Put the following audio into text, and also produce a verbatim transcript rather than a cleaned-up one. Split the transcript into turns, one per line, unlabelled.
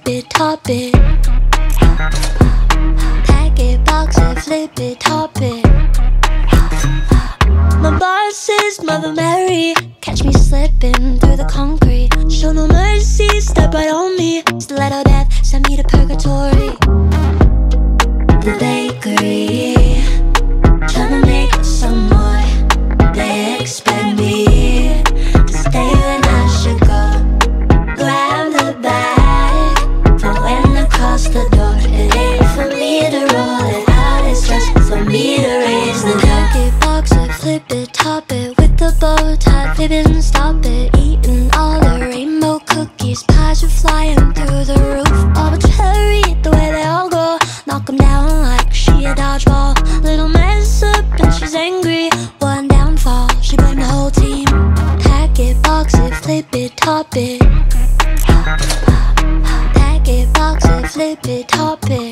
flip it, top it. Pack it, box it, flip it, top it. My boss is Mother Mary. Catch me slipping through the concrete. Show no mercy, step right on me. Stiletto death, send me to purgatory. The bakery, tryna make some more. They expect me to stay when I should go. Grab the bag, flowing across the door. It ain't for me to roll it out, it's just for me to raise the pack it, box it, flip it, top it. With the bow tied, fibbing, stop it. Eating all the rainbow cookies. Pies are flying through the roof. Arbitrary, the way they all go. Knock 'em down like she a dodgeball. Little mess up and she's angry. One downfall, she blamed the whole team. Pack it, box it, flip it, top it. Pack it, box it, flip it, top it.